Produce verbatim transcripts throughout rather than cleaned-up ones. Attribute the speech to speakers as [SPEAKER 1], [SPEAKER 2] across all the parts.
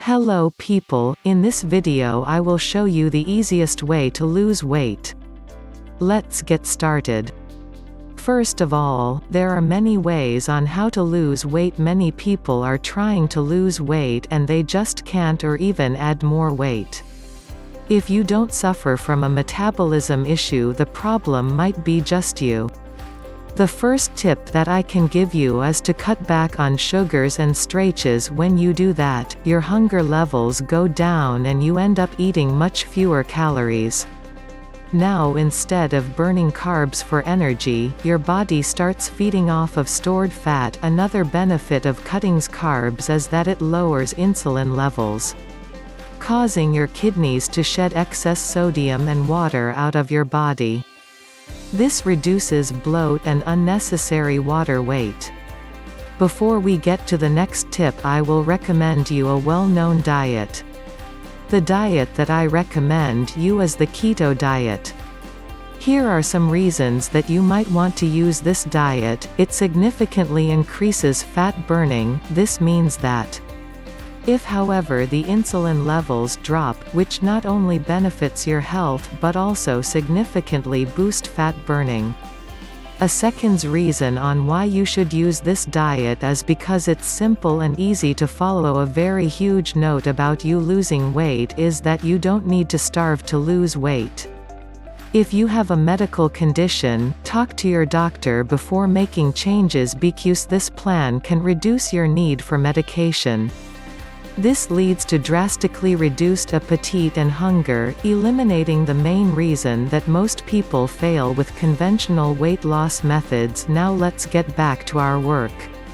[SPEAKER 1] Hello people, in this video I will show you the easiest way to lose weight. Let's get started. First of all, there are many ways on how to lose weight. Many people are trying to lose weight and they just can't or even add more weight. If you don't suffer from a metabolism issue, the problem might be just you. The first tip that I can give you is to cut back on sugars and starches. When you do that, your hunger levels go down and you end up eating much fewer calories. Now, instead of burning carbs for energy, your body starts feeding off of stored fat. Another benefit of cutting carbs is that it lowers insulin levels, causing your kidneys to shed excess sodium and water out of your body. This reduces bloat and unnecessary water weight. Before we get to the next tip, I will recommend you a well-known diet. The diet that I recommend you is the Keto Diet. Here are some reasons that you might want to use this diet. It significantly increases fat burning. This means that if, however, the insulin levels drop, which not only benefits your health but also significantly boost fat burning. A second reason on why you should use this diet is because it's simple and easy to follow. A very huge note about you losing weight is that you don't need to starve to lose weight. If you have a medical condition, talk to your doctor before making changes because this plan can reduce your need for medication. This leads to drastically reduced appetite and hunger, eliminating the main reason that most people fail with conventional weight loss methods. Now let's get back to our work.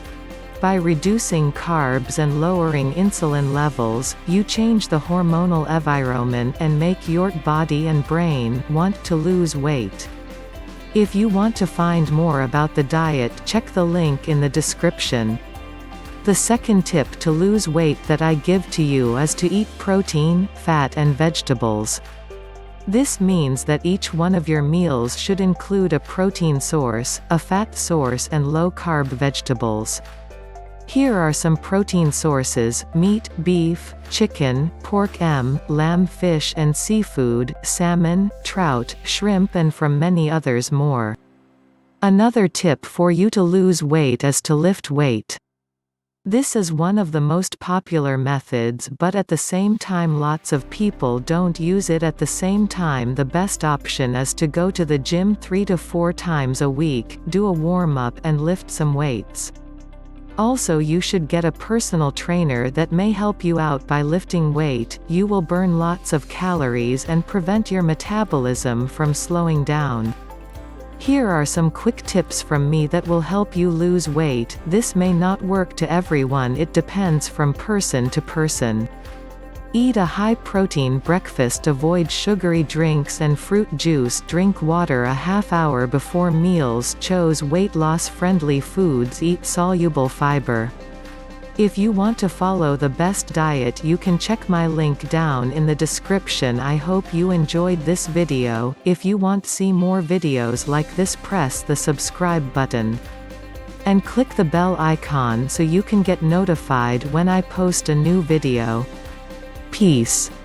[SPEAKER 1] By reducing carbs and lowering insulin levels, you change the hormonal environment and make your body and brain want to lose weight. If you want to find more about the diet, check the link in the description. The second tip to lose weight that I give to you is to eat protein, fat and vegetables. This means that each one of your meals should include a protein source, a fat source and low-carb vegetables. Here are some protein sources: meat, beef, chicken, pork, m, lamb, fish and seafood, salmon, trout, shrimp and from many others more. Another tip for you to lose weight is to lift weight. This is one of the most popular methods, but at the same time lots of people don't use it at the same time. The best option is to go to the gym three to four times a week, do a warm-up and lift some weights. Also, you should get a personal trainer that may help you out by lifting weight. You will burn lots of calories and prevent your metabolism from slowing down. Here are some quick tips from me that will help you lose weight. This may not work to everyone, it depends from person to person. Eat a high-protein breakfast, avoid sugary drinks and fruit juice, drink water a half hour before meals, choose weight loss-friendly foods, eat soluble fiber. If you want to follow the best diet, you can check my link down in the description. I hope you enjoyed this video. If you want to see more videos like this, press the subscribe button and click the bell icon so you can get notified when I post a new video. Peace.